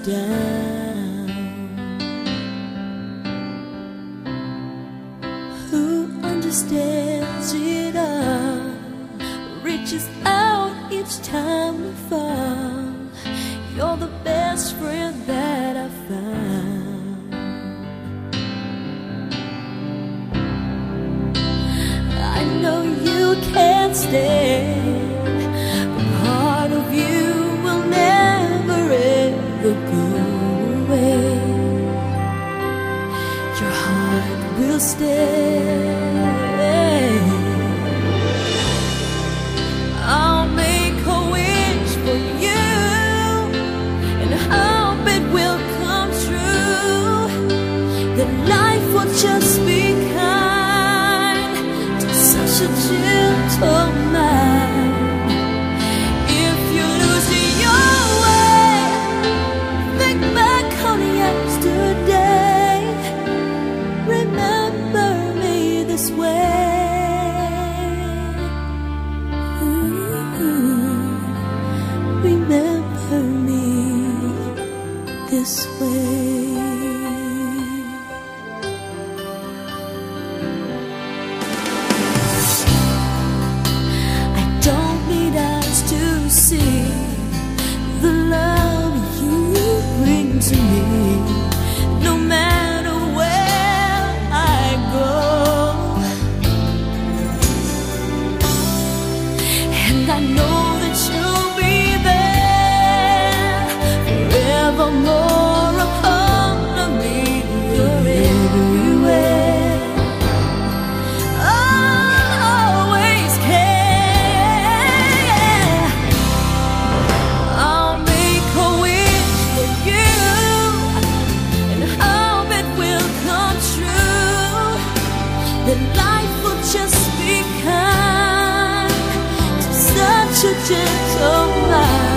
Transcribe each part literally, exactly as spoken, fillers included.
down, who understands it all, reaches out each time we fall. You're the best friend that I found. I know you can't stay, but part of you will never ever go away. Your heart will stay. I'll make a wish for you and hope it will come true, that life will just be kind to such a gentle mind. If you lose your way, think back on yesterday. Remember me this way. Remember me this way. I don't need eyes to see the love you bring to me, no matter where I go. And I know that you'll be more upon me, you're everywhere. I'll always care. I'll make a wish for you and hope it will come true, that life will just be kind to such a gentle mind.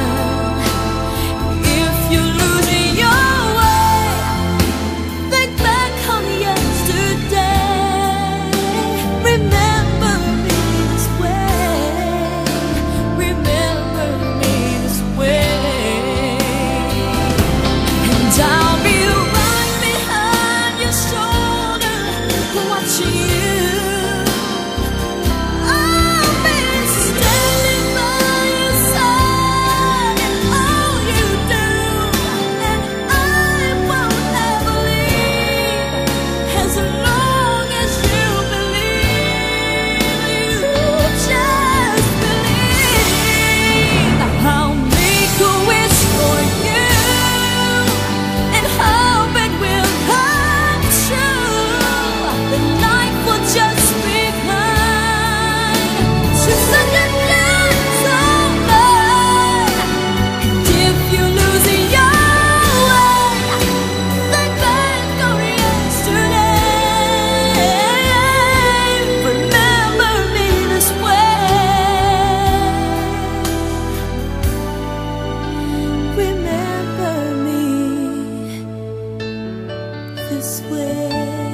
This way.